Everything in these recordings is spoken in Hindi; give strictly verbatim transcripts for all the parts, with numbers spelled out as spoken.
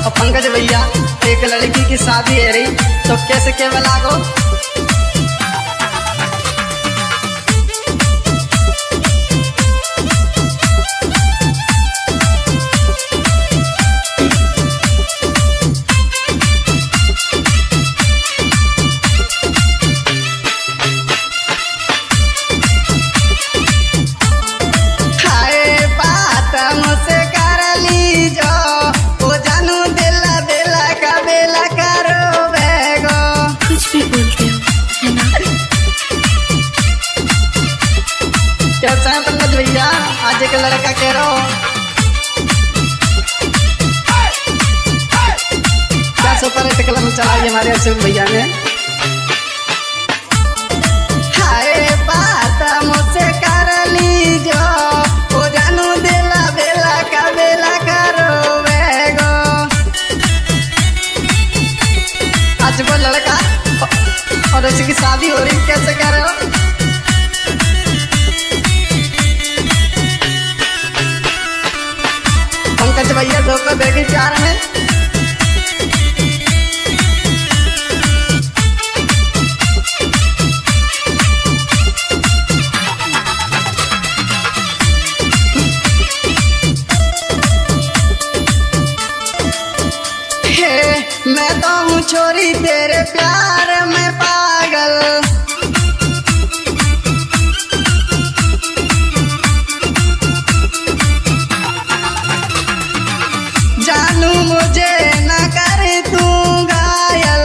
और पंकज भैया एक लड़की की शादी है रही तो कैसे के लागो। कैसा है पंकज भैया आज एक लड़का कह रहा हो क्या सुपर हिट कलम चलाई हमारे अशोक भैया ने। हाय बात मुझसे कर लीजो ओ जानू दिला बेला का बेला करो वेगो। आज वो लड़का और उसकी शादी हो रही कैसे कर रहे हो। पंकज भैया धोखा देगी प्यार में। हे मैं तो हूँ छोरी तेरे प्यार में पागल। जानू मुझे न कर तू घायल।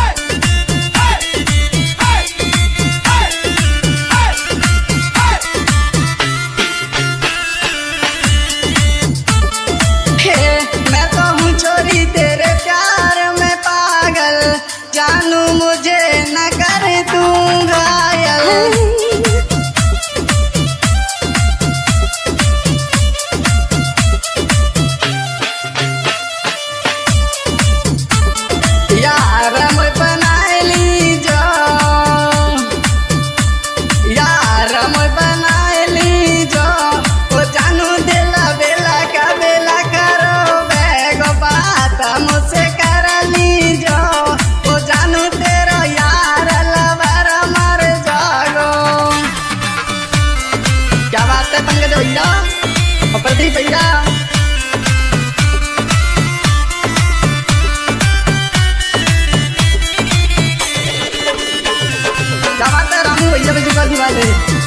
हे मैं तो हूँ छोरी तेरे प्यार में पागल। जानू मुझे न कर तू घायल। यार मैं बना लीजो यार मैं बना लीजो ओ जानू दिला बेला का बेला करो बेगो। बात मुझसे कर लीजो ओ जानू तेरा यार लवर मर जागो। क्या बात है पंकज भैया और प्रदीप भैया। भैया भी जुगा दिवाले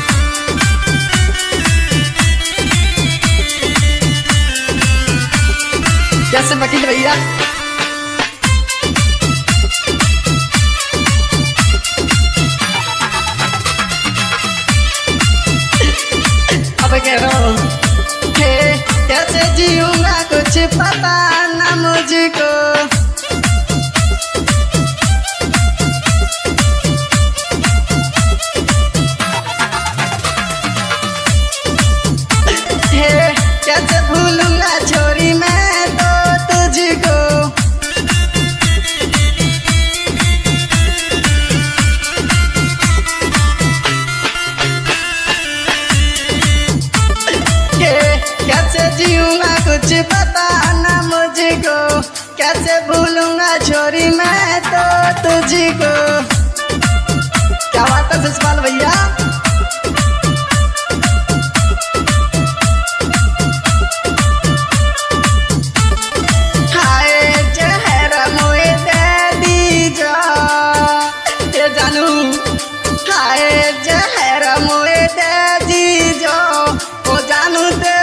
कैसे वकील भैया। अब कह रहा हूँ कैसे जीऊंगा कुछ पता न मुझको। कैसे भूलूंगा छोरी मैं तो तुझको। कैसे जीऊंगा कुछ पता न मुझको। कैसे भूलूंगा छोरी मैं तो तुझको। क्या बात है ससपाल भैया। जहर मोए दे दीजो ओ जानू दे